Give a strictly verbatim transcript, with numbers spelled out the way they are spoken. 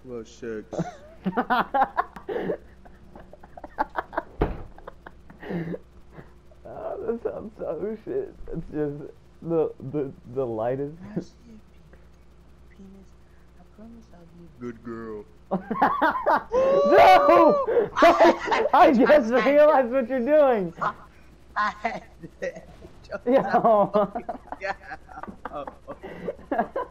Well, shucks. Oh, that sounds so shit. It's just the the the lightest. I see a pe- penis. I promise I'll be a good girl. No! I just realized what you're doing. I had to. Yo. Yeah. Oh.